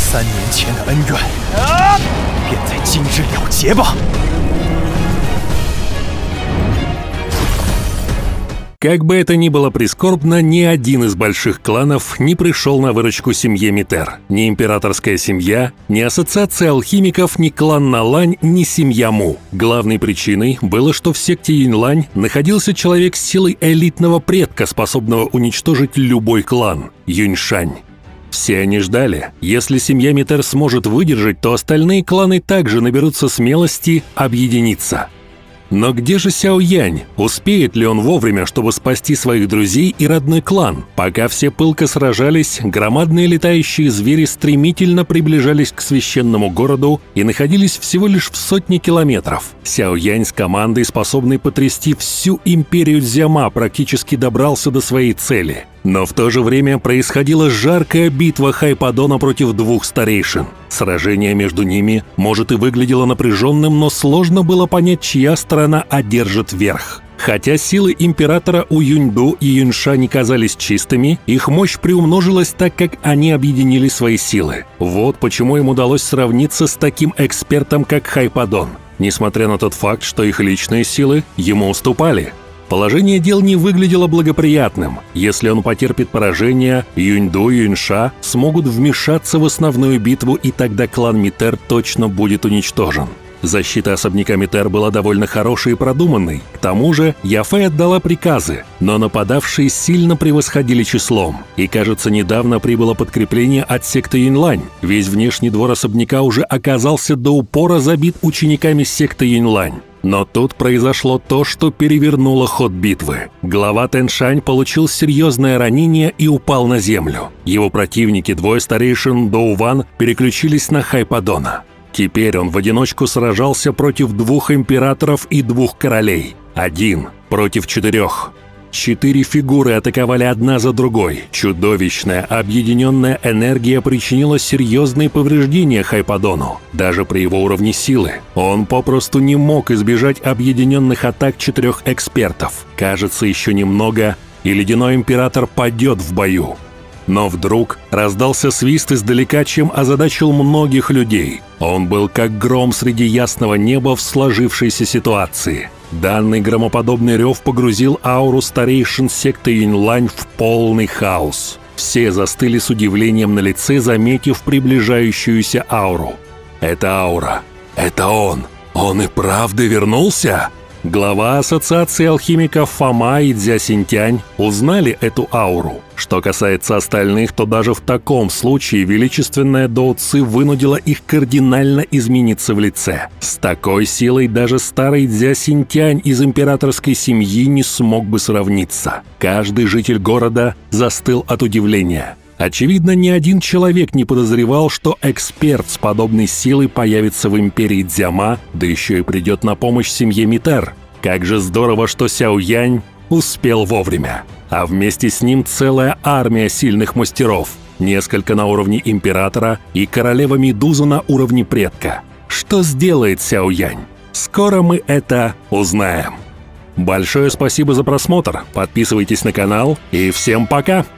3年前的恩怨，便在今日了结吧。 Как бы это ни было прискорбно, ни один из больших кланов не пришел на выручку семье Митер. Ни императорская семья, ни ассоциация алхимиков, ни клан Налань, ни семья Му. Главной причиной было, что в секте Юньлань находился человек с силой элитного предка, способного уничтожить любой клан – Юньшань. Все они ждали, если семья Митер сможет выдержать, то остальные кланы также наберутся смелости объединиться. Но где же Сяо Янь? Успеет ли он вовремя, чтобы спасти своих друзей и родной клан? Пока все пылко сражались, громадные летающие звери стремительно приближались к священному городу и находились всего лишь в сотне километров. Сяо Янь с командой, способной потрясти всю империю Дзяма, практически добрался до своей цели. Но в то же время происходила жаркая битва Хайпадона против двух старейшин. Сражение между ними, может, и выглядело напряженным, но сложно было понять, чья сторона одержит верх. Хотя силы императора у Юньду и Юньша не казались чистыми, их мощь приумножилась, так как они объединили свои силы. Вот почему им удалось сравниться с таким экспертом, как Хайпадон, несмотря на тот факт, что их личные силы ему уступали. Положение дел не выглядело благоприятным. Если он потерпит поражение, Юньду и Юньша смогут вмешаться в основную битву, и тогда клан Митер точно будет уничтожен. Защита особняка Митер была довольно хорошей и продуманной. К тому же Яфэй отдала приказы, но нападавшие сильно превосходили числом. И, кажется, недавно прибыло подкрепление от секты Юньлань. Весь внешний двор особняка уже оказался до упора забит учениками секты Юньлань. Но тут произошло то, что перевернуло ход битвы. Глава Тэншань получил серьезное ранение и упал на землю. Его противники, двое старейшин Доуван, переключились на Хайпадона. Теперь он в одиночку сражался против двух императоров и двух королей. 1 против 4. 4 фигуры атаковали одна за другой. Чудовищная объединенная энергия причинила серьезные повреждения Хайпадону. Даже при его уровне силы он попросту не мог избежать объединенных атак 4 экспертов. Кажется, еще немного, и ледяной император падет в бою. Но вдруг раздался свист издалека, чем озадачил многих людей. Он был как гром среди ясного неба в сложившейся ситуации. Данный громоподобный рев погрузил ауру старейшин секты Юньлань в полный хаос. Все застыли с удивлением на лице, заметив приближающуюся ауру. «Это аура. Это он. Он и правда вернулся?» Глава ассоциации алхимиков Фома и Дзя Синтянь узнали эту ауру. Что касается остальных, то даже в таком случае величественная Доу Ци вынудила их кардинально измениться в лице. С такой силой даже старый Дзя Синтянь из императорской семьи не смог бы сравниться. Каждый житель города застыл от удивления. Очевидно, ни один человек не подозревал, что эксперт с подобной силой появится в империи Дзяма, да еще и придет на помощь семье Митер. Как же здорово, что Сяо Янь успел вовремя. А вместе с ним целая армия сильных мастеров, несколько на уровне императора и королева Медуза на уровне предка. Что сделает Сяо Янь? Скоро мы это узнаем. Большое спасибо за просмотр, подписывайтесь на канал и всем пока!